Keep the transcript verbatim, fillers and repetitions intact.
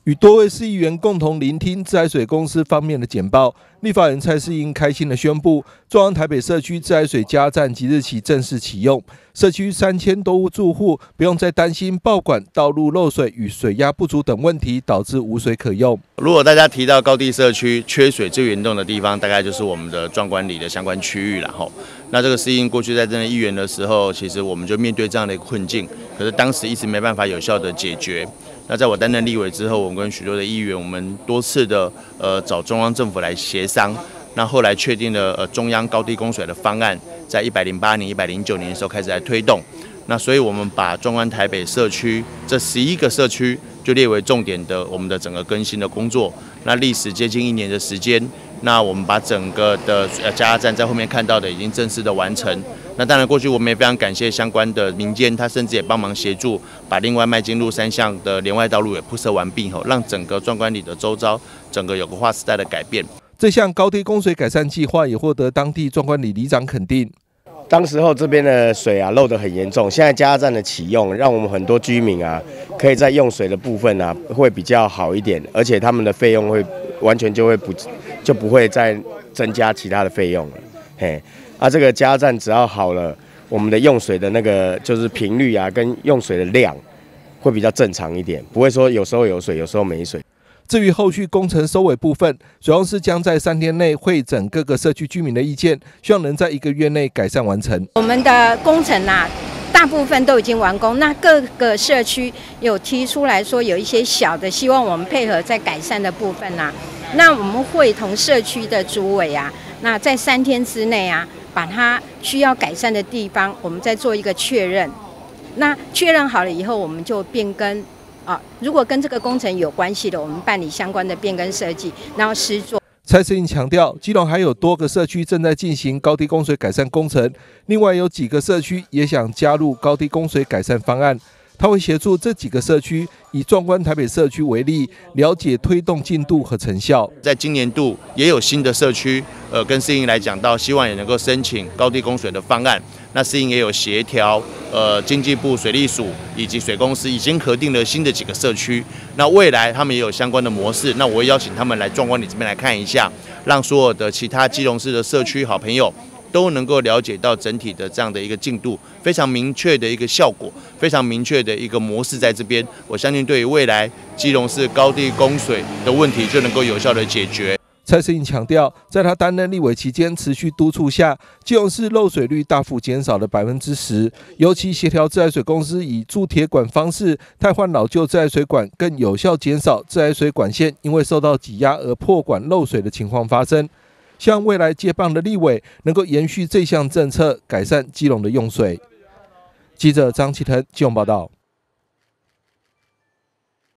与多位市议员共同聆听自来水公司方面的简报，立法人蔡适应开心地宣布，中央台北社区自来水加站即日起正式启用，社区三千多户住户不用再担心爆管、道路漏水与水压不足等问题，导致无水可用。 如果大家提到高地社区缺水最严重的地方，大概就是我们的壮观里的相关区域了吼。那这个适应过去在这任议员的时候，其实我们就面对这样的一个困境，可是当时一直没办法有效的解决。那在我担任立委之后，我们跟许多的议员，我们多次的呃找中央政府来协商。那后来确定了呃中央高地供水的方案，在一百零八年、一百零九年的时候开始来推动。那所以我们把壮观台北社区这十一个社区就列为重点的我们的整个更新的工作。那历时接近一年的时间，那我们把整个的呃加压站在后面看到的已经正式的完成。那当然，过去我们也非常感谢相关的民间，他甚至也帮忙协助把另外麦金路三项的连外道路也铺设完毕后，让整个壮观里的周遭整个有个划时代的改变。 这项高地供水改善计划也获得当地壮观里里长肯定。 当时候这边的水啊漏得很严重，现在加压站的启用，让我们很多居民啊可以在用水的部分啊会比较好一点，而且他们的费用会完全就会不就不会再增加其他的费用了。嘿，啊这个加压站只要好了，我们的用水的那个就是频率啊跟用水的量会比较正常一点，不会说有时候有水，有时候没水。 至于后续工程收尾部分，水公司将在三天内会诊各个社区居民的意见，希望能在一个月内改善完成。 我们的工程啊，大部分都已经完工。那各个社区有提出来说有一些小的，希望我们配合在改善的部分啊。那我们会同社区的主委啊，那在三天之内啊，把它需要改善的地方，我们再做一个确认。那确认好了以后，我们就变更。啊，如果跟这个工程有关系的，我们办理相关的变更设计，然后施作。 蔡适应强调，基隆还有多个社区正在进行高地供水改善工程，另外有几个社区也想加入高地供水改善方案。他会协助这几个社区，以壮观台北社区为例，了解推动进度和成效。 在今年度也有新的社区，呃，跟适应来讲到，希望也能够申请高地供水的方案。那适应也有协调，呃，经济部水利署以及水公司已经核定了新的几个社区。那未来他们也有相关的模式，那我会邀请他们来壮观里这边来看一下，让所有的其他基隆市的社区好朋友都能够了解到整体的这样的一个进度，非常明确的一个效果，非常明确的一个模式在这边。我相信对于未来基隆市高地供水的问题就能够有效的解决。 蔡适应强调，在他担任立委期间，持续督促下，基隆市漏水率大幅减少了百分之十。尤其协调自来水公司以铸铁管方式汰换老旧自来水管，更有效减少自来水管线因为受到挤压而破管漏水的情况发生。希望未来接棒的立委能够延续这项政策，改善基隆的用水。记者张启腾基隆报道。